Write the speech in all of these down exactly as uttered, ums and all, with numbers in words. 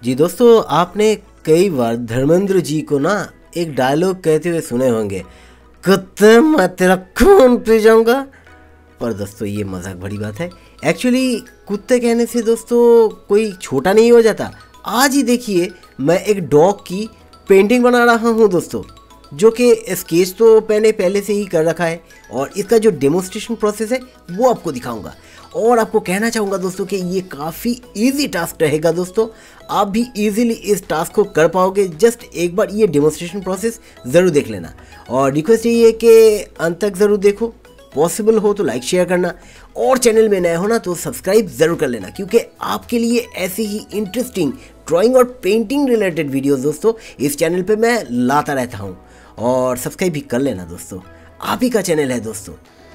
जी दोस्तों, आपने कई बार धर्मेंद्र जी को ना एक डायलॉग कहते हुए सुने होंगे, कुत्ते मैं तेरा खून पी जाऊंगा। पर दोस्तों ये मजाक भरी बात है। एक्चुअली कुत्ते कहने से दोस्तों कोई छोटा नहीं हो जाता। आज ही देखिए, मैं एक डॉग की पेंटिंग बना रहा हूँ दोस्तों, जो कि स्केच तो मैंने पहले से ही कर रखा है और इसका जो डेमोन्स्ट्रेशन प्रोसेस है वो आपको दिखाऊंगा। और आपको कहना चाहूँगा दोस्तों कि ये काफ़ी इजी टास्क रहेगा दोस्तों, आप भी इजीली इस टास्क को कर पाओगे। जस्ट एक बार ये डेमोन्स्ट्रेशन प्रोसेस ज़रूर देख लेना और रिक्वेस्ट यही है कि अंत तक ज़रूर देखो। पॉसिबल हो तो लाइक शेयर करना और चैनल में नए हो ना तो सब्सक्राइब ज़रूर कर लेना, क्योंकि आपके लिए ऐसी ही इंटरेस्टिंग ड्राइंग और पेंटिंग रिलेटेड वीडियोस दोस्तों इस चैनल पे मैं लाता रहता हूँ। और सब्सक्राइब भी कर लेना दोस्तों, आप ही का चैनल है दोस्तों।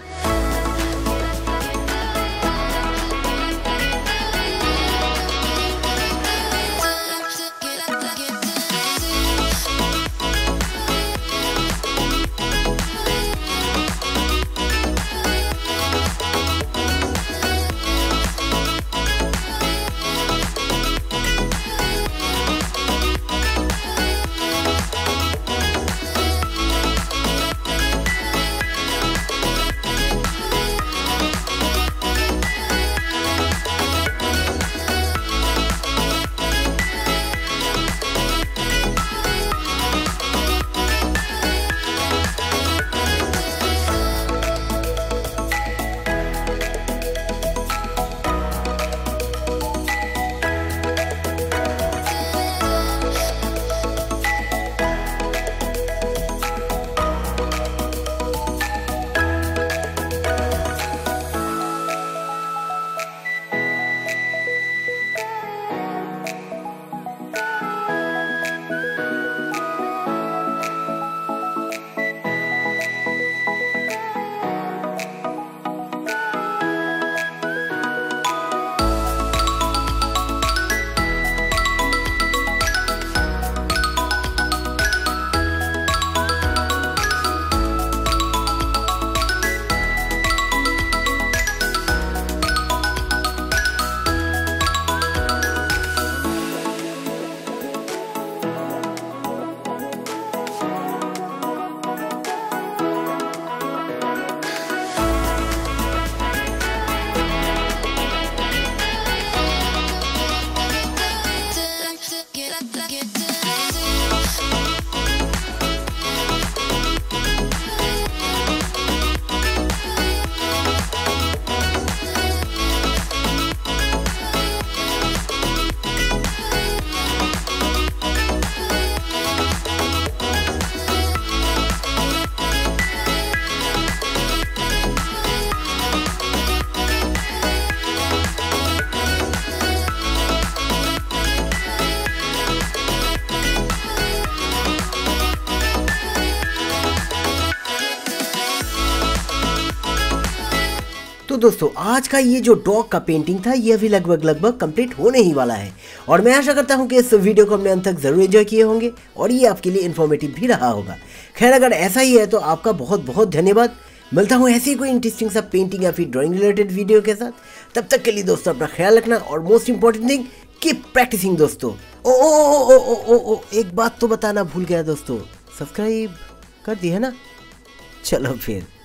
तो दोस्तों आज का ये जो डॉग का पेंटिंग था ये अभी लगभग लगभग कंप्लीट होने ही वाला है और मैं आशा करता हूँ कि इस वीडियो को हमने अंत तक जरूर एंजॉय किए होंगे और ये आपके लिए इन्फॉर्मेटिव भी रहा होगा। खैर अगर ऐसा ही है तो आपका बहुत बहुत धन्यवाद। मिलता हूँ ऐसी कोई इंटरेस्टिंग सा पेंटिंग या फिर ड्राइंग रिलेटेड वीडियो के साथ। तब तक के लिए दोस्तों अपना ख्याल रखना और most important thing keep practicing दोस्तों। ओ ओ ओ ओ ओ ओ एक बात तो बताना भूल गया दोस्तों, सब्सक्राइब कर दी है ना? चलो फिर।